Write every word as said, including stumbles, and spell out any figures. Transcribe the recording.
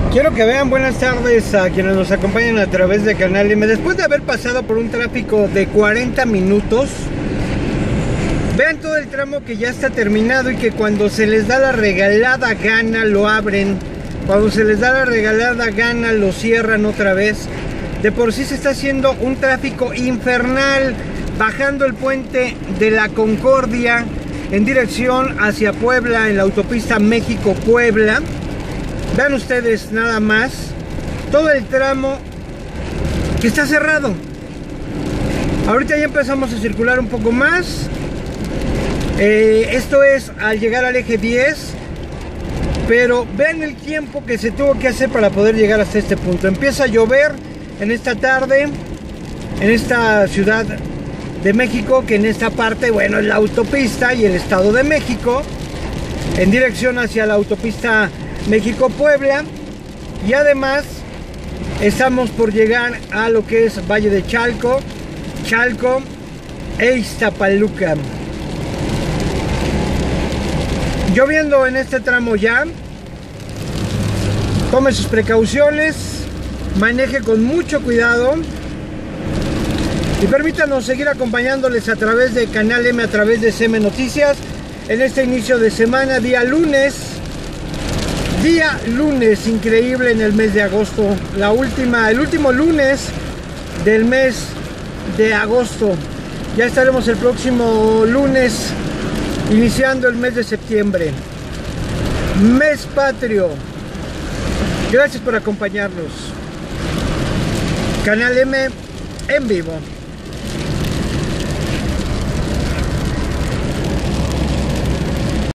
Quiero que vean, buenas tardes a quienes nos acompañan a través de Canal M. Después de haber pasado por un tráfico de cuarenta minutos, vean todo el tramo que ya está terminado y que cuando se les da la regalada gana lo abren, cuando se les da la regalada gana lo cierran otra vez. De por sí se está haciendo un tráfico infernal bajando el puente de la Concordia en dirección hacia Puebla en la autopista México-Puebla. Vean ustedes nada más todo el tramo que está cerrado. Ahorita ya empezamos a circular un poco más. Eh, esto es al llegar al eje diez. Pero vean el tiempo que se tuvo que hacer para poder llegar hasta este punto. Empieza a llover en esta tarde, en esta ciudad de México, que en esta parte, bueno, es la autopista y el Estado de México, en dirección hacia la autopista México-Puebla, y además estamos por llegar a lo que es Valle de Chalco, Chalco e Iztapaluca. Lloviendo en este tramo ya. Tome sus precauciones, maneje con mucho cuidado y permítanos seguir acompañándoles a través de Canal M, a través de C M Noticias, en este inicio de semana, día lunes. Día lunes increíble en el mes de agosto, la última, el último lunes del mes de agosto. Ya estaremos el próximo lunes iniciando el mes de septiembre, mes patrio. Gracias por acompañarnos. Canal M en vivo.